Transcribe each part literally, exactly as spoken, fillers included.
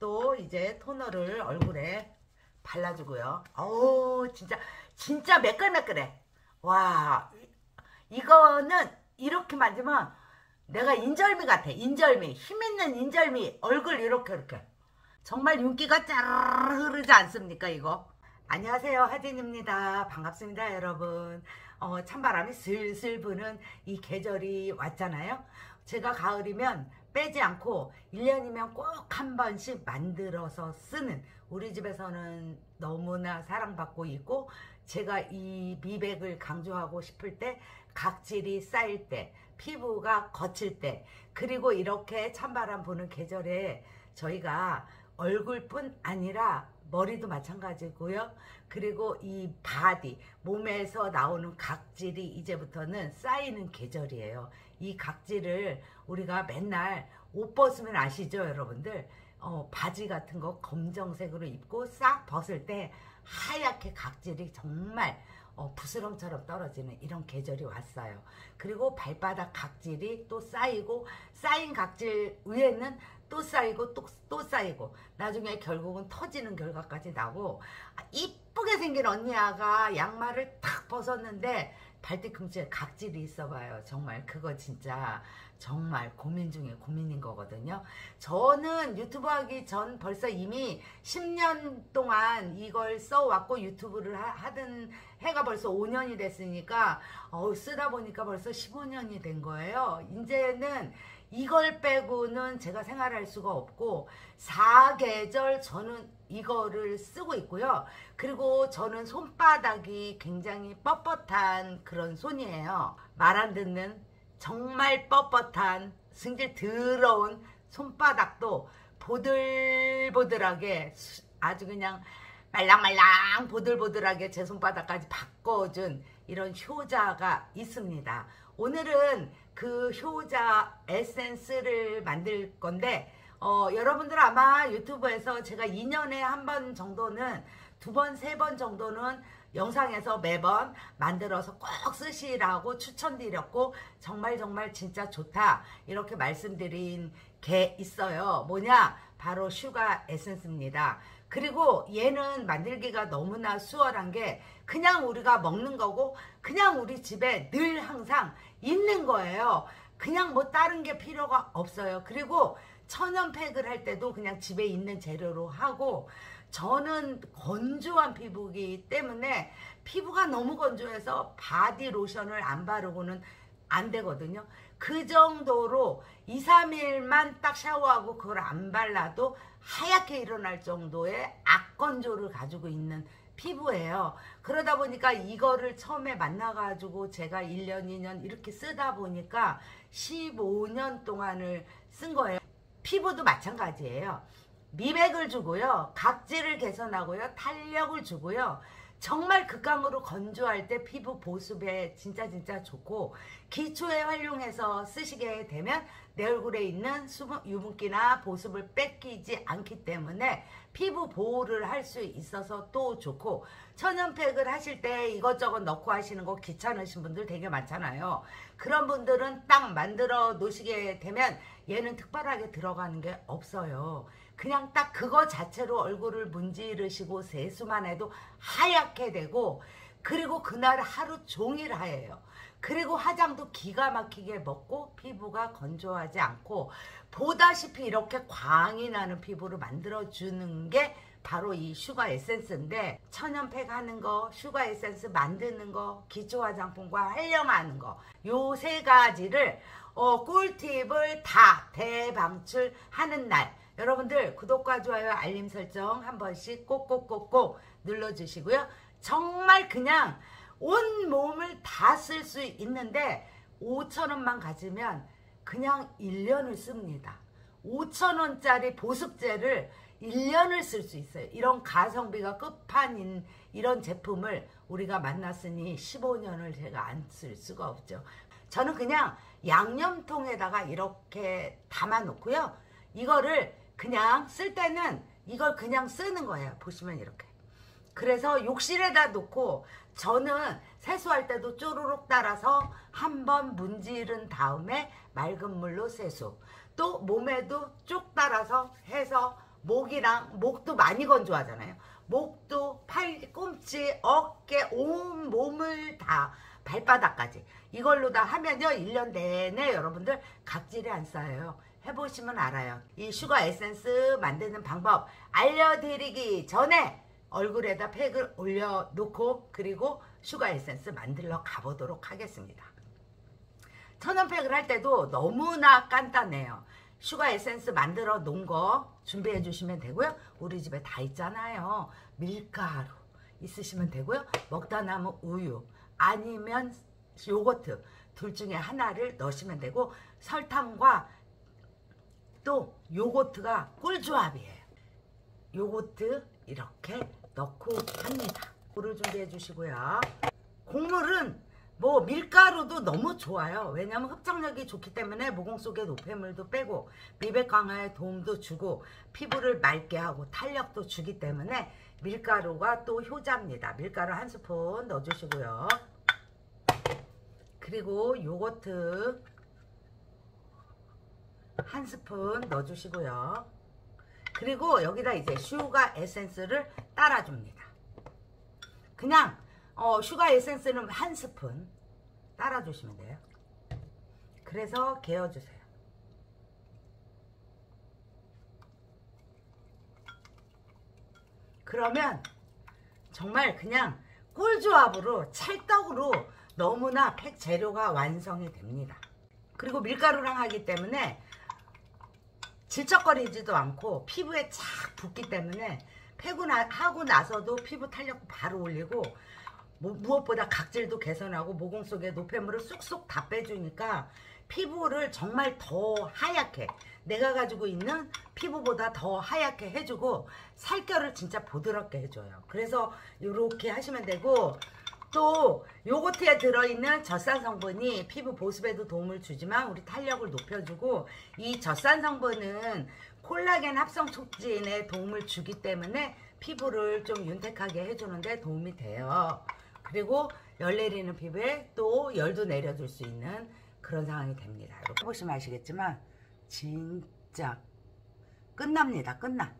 또 이제 토너를 얼굴에 발라주고요. 어우 진짜 진짜 매끌매끌해. 와 이거는 이렇게 만지면 내가 인절미 같아. 인절미 힘있는 인절미 얼굴 이렇게 이렇게 정말 윤기가 짜르르 흐르지 않습니까 이거. 안녕하세요 하진입니다. 반갑습니다 여러분. 어, 찬바람이 슬슬 부는 이 계절이 왔잖아요. 제가 가을이면 빼지 않고 일 년이면 꼭 한 번씩 만들어서 쓰는, 우리 집에서는 너무나 사랑받고 있고, 제가 이 미백을 강조하고 싶을 때, 각질이 쌓일 때, 피부가 거칠 때, 그리고 이렇게 찬바람 부는 계절에 저희가 얼굴뿐 아니라 머리도 마찬가지고요. 그리고 이 바디, 몸에서 나오는 각질이 이제부터는 쌓이는 계절이에요. 이 각질을 우리가 맨날 옷 벗으면 아시죠 여러분들? 어, 바지 같은 거 검정색으로 입고 싹 벗을 때 하얗게 각질이 정말 어, 부스럼처럼 떨어지는 이런 계절이 왔어요. 그리고 발바닥 각질이 또 쌓이고, 쌓인 각질 위에는 또 쌓이고 또, 또 쌓이고, 나중에 결국은 터지는 결과까지 나고, 이쁘게 생긴 언니야가 양말을 탁 벗었는데 발뒤꿈치에 각질이 있어 봐요. 정말 그거 진짜 정말 고민 중에 고민인 거거든요. 저는 유튜브 하기 전 벌써 이미 십 년 동안 이걸 써왔고, 유튜브를 하, 하던 해가 벌써 오 년이 됐으니까 어우, 쓰다 보니까 벌써 십오 년이 된 거예요. 이제는 이걸 빼고는 제가 생활할 수가 없고, 사계절 저는 이거를 쓰고 있고요. 그리고 저는 손바닥이 굉장히 뻣뻣한 그런 손이에요. 말 안 듣는 정말 뻣뻣한 승질 더러운 손바닥도 보들보들하게, 아주 그냥 말랑말랑 보들보들하게 제 손바닥까지 바꿔준 이런 효자가 있습니다. 오늘은 그 효자 에센스를 만들 건데, 어, 여러분들 아마 유튜브에서 제가 이 년에 한 번 정도는, 두 번, 세 번 정도는 영상에서 매번 만들어서 꼭 쓰시라고 추천드렸고, 정말 정말 진짜 좋다 이렇게 말씀드린 게 있어요. 뭐냐? 바로 슈가 에센스입니다. 그리고 얘는 만들기가 너무나 수월한 게 그냥 우리가 먹는 거고, 그냥 우리 집에 늘 항상 있는 거예요. 그냥 뭐 다른 게 필요가 없어요. 그리고 천연팩을 할 때도 그냥 집에 있는 재료로 하고, 저는 건조한 피부이기 때문에 피부가 너무 건조해서 바디 로션을 안 바르고는 안 되거든요. 그 정도로 이, 삼 일만 딱 샤워하고 그걸 안 발라도 하얗게 일어날 정도의 악건조를 가지고 있는 피부예요. 그러다 보니까 이거를 처음에 만나가지고 제가 일 년, 이 년 이렇게 쓰다 보니까 십오 년 동안을 쓴 거예요. 피부도 마찬가지예요. 미백을 주고요, 각질을 개선하고요, 탄력을 주고요, 정말 극강으로 건조할 때 피부 보습에 진짜 진짜 좋고, 기초에 활용해서 쓰시게 되면 내 얼굴에 있는 수분, 유분기나 보습을 뺏기지 않기 때문에 피부 보호를 할 수 있어서 또 좋고, 천연팩을 하실 때 이것저것 넣고 하시는 거 귀찮으신 분들 되게 많잖아요. 그런 분들은 딱 만들어 놓으시게 되면 얘는 특별하게 들어가는 게 없어요. 그냥 딱 그거 자체로 얼굴을 문지르시고 세수만 해도 하얗게 되고, 그리고 그날 하루 종일 하얘요. 그리고 화장도 기가 막히게 먹고 피부가 건조하지 않고, 보다시피 이렇게 광이 나는 피부를 만들어주는 게 바로 이 슈가 에센스인데, 천연팩 하는 거, 슈가 에센스 만드는 거, 기초 화장품과 활용하는 거, 요 세 가지를 어, 꿀팁을 다 대방출하는 날, 여러분들 구독과 좋아요 알림 설정 한 번씩 꼭꼭꼭꼭 눌러주시고요. 정말 그냥 온 몸을 다 쓸 수 있는데 오천 원만 가지면 그냥 일 년을 씁니다. 오천 원짜리 보습제를 일 년을 쓸 수 있어요. 이런 가성비가 끝판인 이런 제품을 우리가 만났으니 십오 년을 제가 안 쓸 수가 없죠. 저는 그냥 양념통에다가 이렇게 담아 놓고요. 이거를 그냥 쓸 때는 이걸 그냥 쓰는 거예요. 보시면 이렇게. 그래서 욕실에다 놓고, 저는 세수할 때도 쪼르륵 따라서 한번 문지른 다음에 맑은 물로 세수, 또 몸에도 쭉 따라서 해서 목이랑 목도 많이 건조하잖아요. 목도, 팔꿈치, 어깨, 온 몸을 다 발바닥까지 이걸로 다 하면요 일 년 내내 여러분들 각질이 안 쌓여요. 해보시면 알아요. 이 슈가 에센스 만드는 방법 알려드리기 전에 얼굴에다 팩을 올려놓고 그리고 슈가 에센스 만들러 가보도록 하겠습니다. 천연팩을 할 때도 너무나 간단해요. 슈가 에센스 만들어 놓은 거 준비해 주시면 되고요. 우리 집에 다 있잖아요. 밀가루 있으시면 되고요. 먹다 남은 우유 아니면 요거트 둘 중에 하나를 넣으시면 되고 설탕과 또 요거트가 꿀조합이에요. 요거트 이렇게 넣고 합니다. 물을 준비해 주시고요. 곡물은 뭐 밀가루도 너무 좋아요. 왜냐하면 흡착력이 좋기 때문에 모공 속의 노폐물도 빼고 미백 강화에 도움도 주고 피부를 맑게 하고 탄력도 주기 때문에 밀가루가 또 효자입니다. 밀가루 한 스푼 넣어주시고요. 그리고 요거트 한 스푼 넣어주시고요. 그리고 여기다 이제 슈가 에센스를 따라줍니다. 그냥 어, 슈가 에센스는 한 스푼 따라주시면 돼요. 그래서 개어주세요. 그러면 정말 그냥 꿀조합으로 찰떡으로 너무나 팩 재료가 완성이 됩니다. 그리고 밀가루랑 하기 때문에 질척거리지도 않고 피부에 착 붙기 때문에 팩을 하고 나서도 피부 탄력 바로 올리고 무엇보다 각질도 개선하고 모공 속에 노폐물을 쑥쑥 다 빼주니까 피부를 정말 더 하얗게 내가 가지고 있는 피부보다 더 하얗게 해주고 살결을 진짜 부드럽게 해줘요. 그래서 이렇게 하시면 되고 또 요거트에 들어있는 젖산 성분이 피부 보습에도 도움을 주지만 우리 탄력을 높여주고 이 젖산 성분은 콜라겐 합성 촉진에 도움을 주기 때문에 피부를 좀 윤택하게 해주는데 도움이 돼요. 그리고 열 내리는 피부에 또 열도 내려줄 수 있는 그런 상황이 됩니다. 이렇게 보시면 아시겠지만 진짜 끝납니다. 끝나.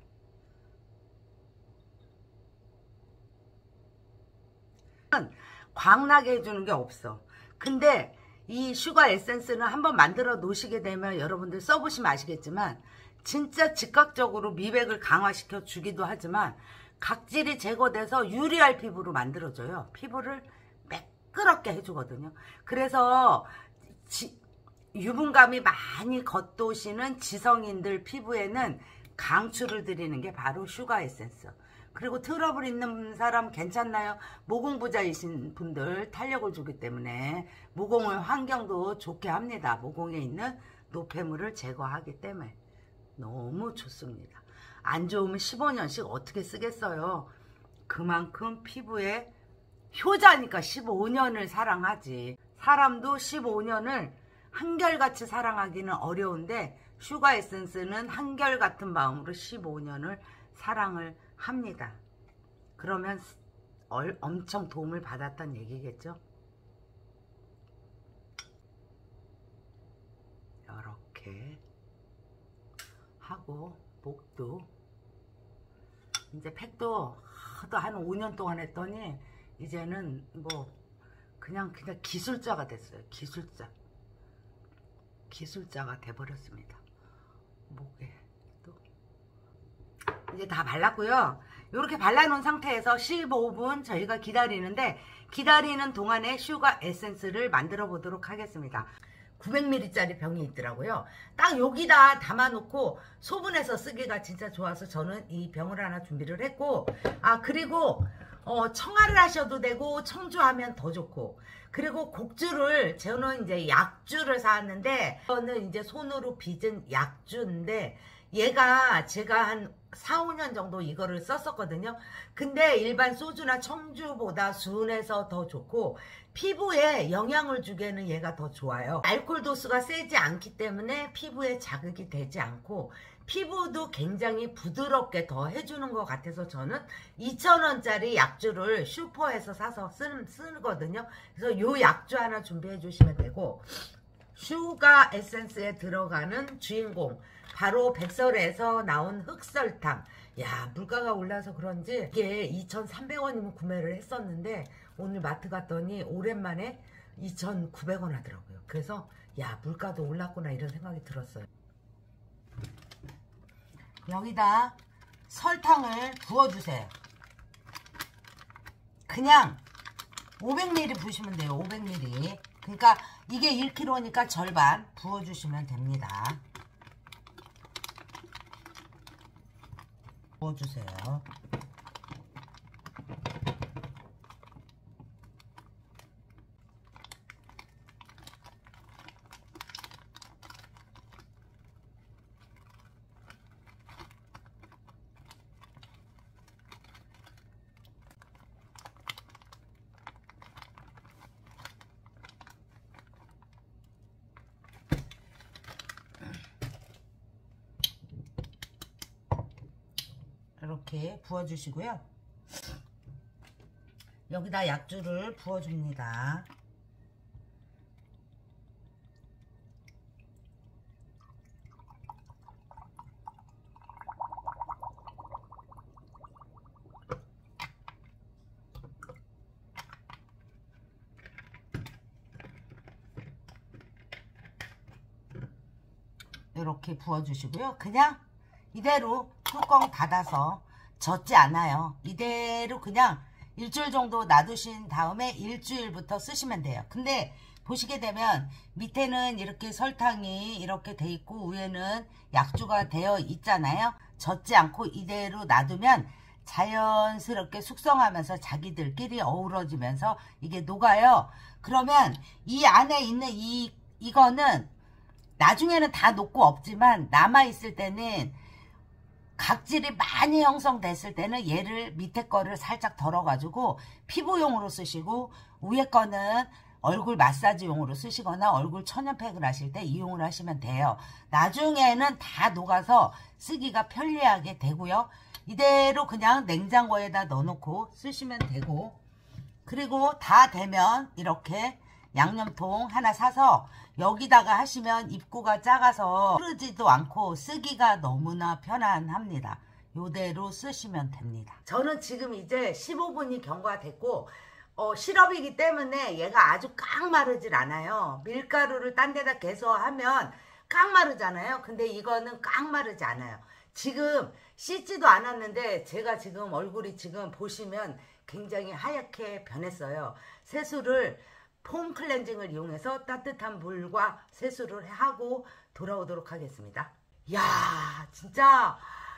광나게 해주는 게 없어. 근데 이 슈가 에센스는 한번 만들어 놓으시게 되면 여러분들 써보시면 아시겠지만 진짜 즉각적으로 미백을 강화시켜 주기도 하지만 각질이 제거돼서 유리할 피부로 만들어줘요. 피부를 매끄럽게 해주거든요. 그래서 지, 유분감이 많이 겉도시는 지성인들 피부에는 강추를 드리는 게 바로 슈가 에센스. 그리고 트러블 있는 사람 괜찮나요? 모공부자이신 분들 탄력을 주기 때문에 모공의 환경도 좋게 합니다. 모공에 있는 노폐물을 제거하기 때문에 너무 좋습니다. 안 좋으면 십오 년씩 어떻게 쓰겠어요? 그만큼 피부에 효자니까 십오 년을 사랑하지. 사람도 십오 년을 한결같이 사랑하기는 어려운데 슈가 에센스는 한결같은 마음으로 십오 년을 사랑을 합니다. 그러면 얼, 엄청 도움을 받았다는 얘기겠죠? 이렇게 하고 목도 이제 팩도 하도 한 오 년 동안 했더니 이제는 뭐 그냥 그냥 기술자가 됐어요. 기술자. 기술자가 돼버렸습니다. 목에 또 이제 다 발랐고요. 이렇게 발라놓은 상태에서 십오 분 저희가 기다리는데 기다리는 동안에 슈가 에센스를 만들어 보도록 하겠습니다. 구백 밀리리터짜리 병이 있더라고요. 딱 여기다 담아놓고 소분해서 쓰기가 진짜 좋아서 저는 이 병을 하나 준비를 했고 아 그리고 어, 청아를 하셔도 되고 청주하면 더 좋고 그리고 곡주를 저는 이제 약주를 사왔는데 저는 이제 손으로 빚은 약주인데 얘가 제가 한 사, 오 년 정도 이거를 썼었거든요. 근데 일반 소주나 청주보다 순해서 더 좋고 피부에 영향을 주기에는 얘가 더 좋아요. 알코올 도수가 세지 않기 때문에 피부에 자극이 되지 않고 피부도 굉장히 부드럽게 더 해주는 것 같아서 저는 이천 원짜리 약주를 슈퍼에서 사서 쓰, 쓰거든요. 그래서 요 약주 하나 준비해 주시면 되고 슈가 에센스에 들어가는 주인공, 바로 백설에서 나온 흑설탕. 야, 물가가 올라서 그런지 이게 이천삼백 원이면 구매를 했었는데 오늘 마트 갔더니 오랜만에 이천구백 원 하더라고요. 그래서 야, 물가도 올랐구나 이런 생각이 들었어요. 여기다 설탕을 부어주세요. 그냥 오백 밀리리터 부으시면 돼요. 오백 밀리리터. 그러니까 이게 일 킬로그램이니까 절반 부어주시면 됩니다. 부어주세요. 이렇게 부어주시고요. 여기다 약주를 부어줍니다. 이렇게 부어주시고요. 그냥 이대로 뚜껑 닫아서 젖지 않아요. 이대로 그냥 일주일 정도 놔두신 다음에 일주일부터 쓰시면 돼요. 근데 보시게 되면 밑에는 이렇게 설탕이 이렇게 돼 있고 위에는 약주가 되어 있잖아요. 젖지 않고 이대로 놔두면 자연스럽게 숙성하면서 자기들끼리 어우러지면서 이게 녹아요. 그러면 이 안에 있는 이 이거는 나중에는 다 녹고 없지만 남아있을 때는 각질이 많이 형성됐을 때는 얘를 밑에 거를 살짝 덜어가지고 피부용으로 쓰시고 위에 거는 얼굴 마사지용으로 쓰시거나 얼굴 천연팩을 하실 때 이용을 하시면 돼요. 나중에는 다 녹아서 쓰기가 편리하게 되고요. 이대로 그냥 냉장고에다 넣어놓고 쓰시면 되고, 그리고 다 되면 이렇게 양념통 하나 사서 여기다가 하시면 입구가 작아서 흐르지도 않고 쓰기가 너무나 편안합니다. 요대로 쓰시면 됩니다. 저는 지금 이제 십오 분이 경과됐고 어, 시럽이기 때문에 얘가 아주 깡 마르질 않아요. 밀가루를 딴 데다 개서하면 깡 마르잖아요. 근데 이거는 깡 마르지 않아요. 지금 씻지도 않았는데 제가 지금 얼굴이 지금 보시면 굉장히 하얗게 변했어요. 세수를 폼 클렌징을 이용해서 따뜻한 물과 세수를 하고 돌아오도록 하겠습니다. 야, 진짜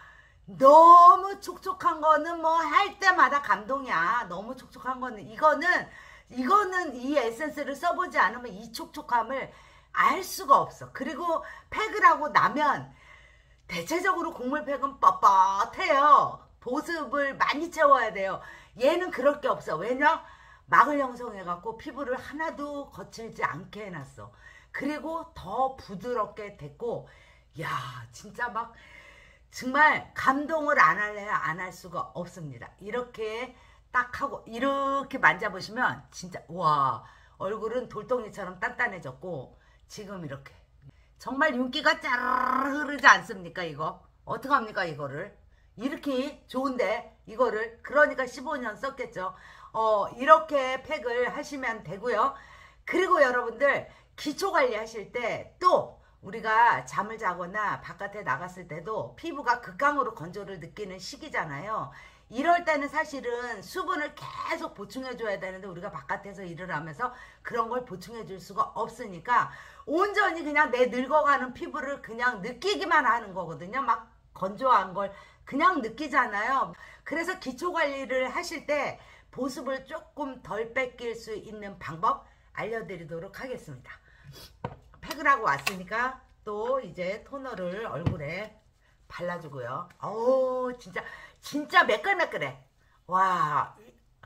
너무 촉촉한 거는 뭐 할 때마다 감동이야. 너무 촉촉한 거는 이거는 이거는 이 에센스를 써보지 않으면 이 촉촉함을 알 수가 없어. 그리고 팩을 하고 나면 대체적으로 곡물팩은 뻣뻣해요. 보습을 많이 채워야 돼요. 얘는 그럴 게 없어. 왜냐? 막을 형성해갖고 피부를 하나도 거칠지 않게 해놨어. 그리고 더 부드럽게 됐고, 야, 진짜 막 정말 감동을 안 할래야 안 할 수가 없습니다. 이렇게 딱 하고 이렇게 만져보시면 진짜 와, 얼굴은 돌덩이처럼 단단해졌고 지금 이렇게 정말 윤기가 짜르르 흐르지 않습니까? 이거 어떡합니까? 이거를 이렇게 좋은데 이거를 그러니까 십오 년 썼겠죠. 어, 이렇게 팩을 하시면 되고요. 그리고 여러분들 기초관리 하실 때 또 우리가 잠을 자거나 바깥에 나갔을 때도 피부가 극강으로 건조를 느끼는 시기잖아요. 이럴 때는 사실은 수분을 계속 보충해 줘야 되는데 우리가 바깥에서 일을 하면서 그런 걸 보충해 줄 수가 없으니까 온전히 그냥 내 늙어가는 피부를 그냥 느끼기만 하는 거거든요. 막 건조한 걸 그냥 느끼잖아요. 그래서 기초관리를 하실 때 보습을 조금 덜 뺏길 수 있는 방법 알려드리도록 하겠습니다. 팩을 하고 왔으니까 또 이제 토너를 얼굴에 발라주고요. 어우, 진짜 진짜 매끌매끌해. 와,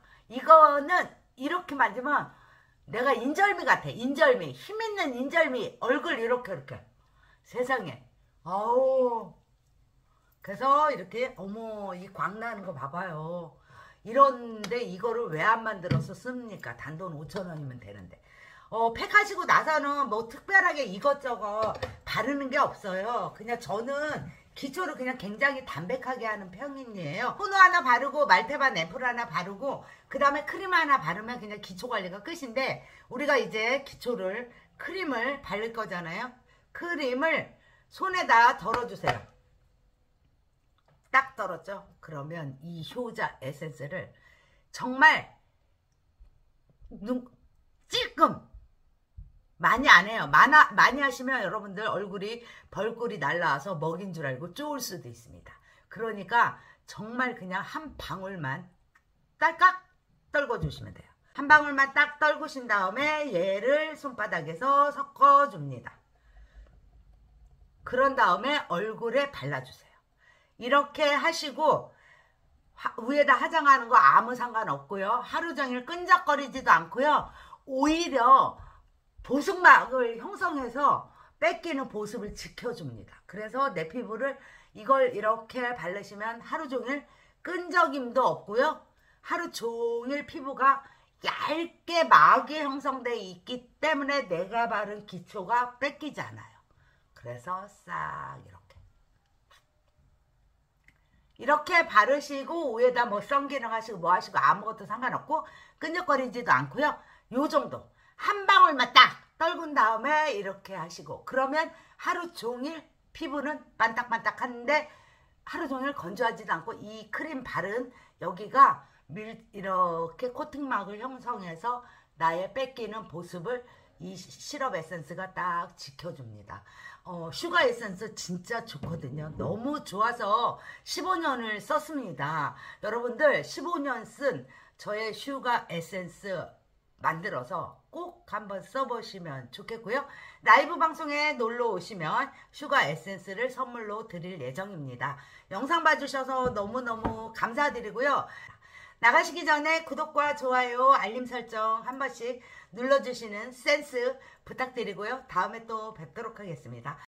이거는 이렇게 만지면 내가 인절미 같아. 인절미, 힘있는 인절미 얼굴 이렇게 이렇게 세상에. 어우, 그래서 이렇게 어머 이 광나는 거 봐봐요. 이런데 이거를 왜 안 만들어서 씁니까? 단돈 오천 원이면 되는데. 어, 팩하시고 나서는 뭐 특별하게 이것저것 바르는 게 없어요. 그냥 저는 기초를 그냥 굉장히 담백하게 하는 편이에요. 토너 하나 바르고 말페바 앰플 하나 바르고 그 다음에 크림 하나 바르면 그냥 기초 관리가 끝인데, 우리가 이제 기초를 크림을 바를 거잖아요. 크림을 손에다 덜어주세요. 딱 덜었죠? 그러면 이 효자 에센스를 정말 눈 찔끔 많이 안 해요. 많아, 많이 하시면 여러분들 얼굴이 벌꿀이 날라와서 먹인 줄 알고 쪼을 수도 있습니다. 그러니까 정말 그냥 한 방울만 딸깍 떨궈주시면 돼요. 한 방울만 딱 떨구신 다음에 얘를 손바닥에서 섞어줍니다. 그런 다음에 얼굴에 발라주세요. 이렇게 하시고 하, 위에다 화장하는 거 아무 상관없고요. 하루 종일 끈적거리지도 않고요. 오히려 보습막을 형성해서 뺏기는 보습을 지켜줍니다. 그래서 내 피부를 이걸 이렇게 바르시면 하루 종일 끈적임도 없고요. 하루 종일 피부가 얇게 막이 형성되어 있기 때문에 내가 바른 기초가 뺏기지 않아요. 그래서 싹 이렇게 이렇게 바르시고 위에다 뭐 선기능 하시고 뭐 하시고 아무것도 상관없고 끈적거리지도 않고요. 요 정도 한 방울만 딱 떨군 다음에 이렇게 하시고, 그러면 하루 종일 피부는 반딱반딱한데 하루 종일 건조하지도 않고 이 크림 바른 여기가 밀 이렇게 코팅막을 형성해서 나의 뺏기는 보습을 이 시럽 에센스가 딱 지켜줍니다. 어, 슈가 에센스 진짜 좋거든요. 너무 좋아서 십오 년을 썼습니다. 여러분들 십오 년 쓴 저의 슈가 에센스 만들어서 꼭 한번 써보시면 좋겠고요. 라이브 방송에 놀러 오시면 슈가 에센스를 선물로 드릴 예정입니다. 영상 봐주셔서 너무너무 감사드리고요. 나가시기 전에 구독과 좋아요, 알림 설정 한 번씩 눌러주시는 센스 부탁드리고요. 다음에 또 뵙도록 하겠습니다.